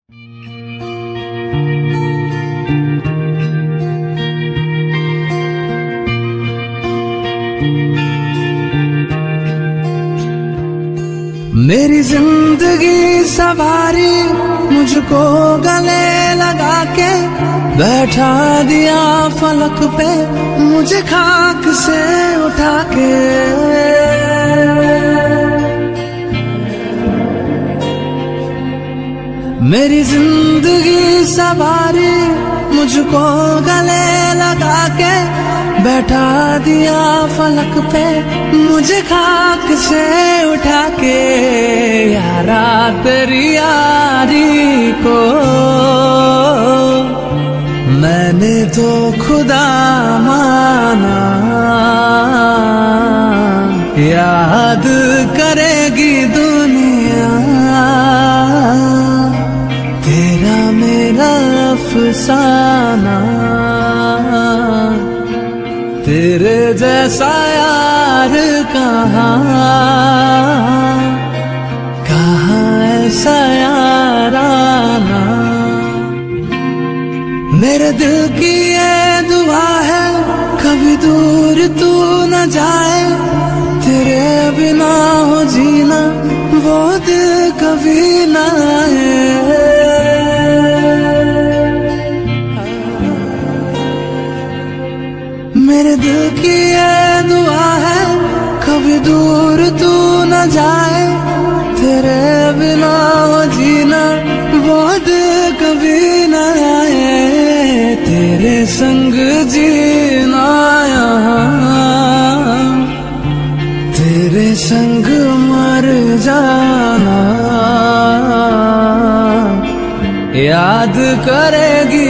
मेरी जिंदगी सवारी मुझको गले लगा के बैठा दिया फलक पे मुझे खाक से उठा के। मेरी जिंदगी सवारी मुझको गले लगा के बैठा दिया फलक पे मुझे खाक से उठा के। यारा तेरी यारी को मैंने तो खुदा माना, याद करेगी दुनिया तेरा मेरा अफसाना। तेरे जैसा यार कहाँ ऐसा याराना। मेरे दिल की ये दुआ है कभी दूर तू न जाए, तेरे बिना हो जीना वो दिल कभी न आए। मेरे दिल की ये दुआ है कभी दूर तू न जाए, तेरे बिना हो जीना वो दिल कभी न आए। तेरे संग जीना यहाँ, तेरे संग मर जाना, याद करेगी